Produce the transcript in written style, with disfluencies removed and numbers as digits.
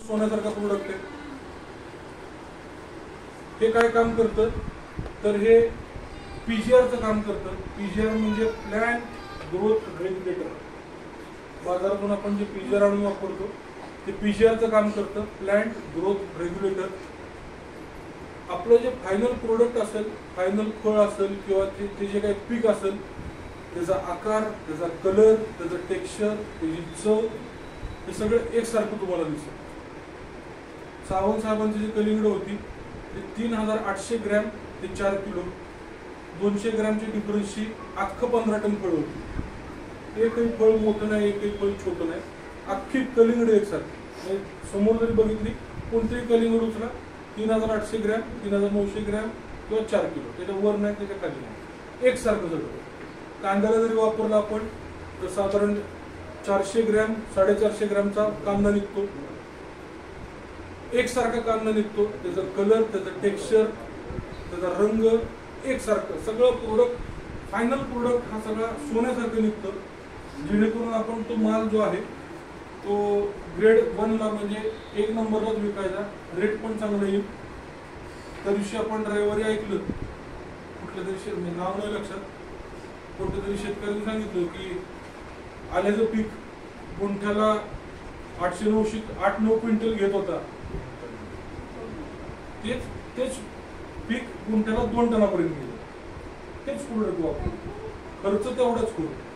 सोन्यासारखा product आहे. हे काय काम करतं तर हे पीजीआरचं काम करतं. पीजीआर म्हणजे प्लांट ग्रोथ रेग्युलेटर. बाजारातून आपण जे पीजीआर आणून वापरतो ते पीजीआरचं काम करतं, प्लांट ग्रोथ रेग्युलेटर. आपलं जे फायनल प्रोडक्ट असेल, फायनल फळ असेल किंवा ते जे काही पीक असेल, त्याचा आकार, त्याचा कलर, त्याचं टेक्स्चर, त्याची चव, हे सगळं एकसारखं तुम्हाला दिसेल. सावंत साहेबांची जी कलिंगड होती ते 3800 ग्रॅम ते 4 किलो, 200 ग्रॅमची डिफरन्सची अख्खं 15 टन फळ होती. एकही फळ मोठं नाही, एकही फळ छोटं नाही, अख्खी कलिंगड एकसारखी. समोर जरी बघितली कोणतेही कलिंगड उचला, 3800 ग्रॅम, 3900 ग्रॅम किंवा 4 किलो, त्याच्या वर नाही त्याच्या खाली नाही, एकसारखं सगळं. कांद्याला जरी वापरला आपण तर साधारण 400 ग्रॅम 450 ग्रॅमचा कांदा निघतो, एकसारखा कांदा निघतो. त्याचा कलर, त्याचं टेक्स्चर, त्याचा रंग एकसारखं. सगळं प्रोडक्ट, फायनल प्रोडक्ट हा सगळा सोन्यासारखं निघतं. जेणेकरून आपण तो माल जो आहे तो ग्रेड 1ला म्हणजे 1 नंबरलाच विकायचा, रेट पण चांगला येईल. त्या दिवशी आपण रविवारी ऐकलं, कुठल्या तरी नाव नाही लक्षात, कोणत्या तरी शेतकऱ्यांनी सांगितलं की आल्याचं पीक गुंठ्याला 800-900 क्विंटल घेत होता, तेच पीक गुंठ्याला 2 टनापर्यंत गेलं. तेच प्रोडक्ट वापरून खर्च तेवढाच करू.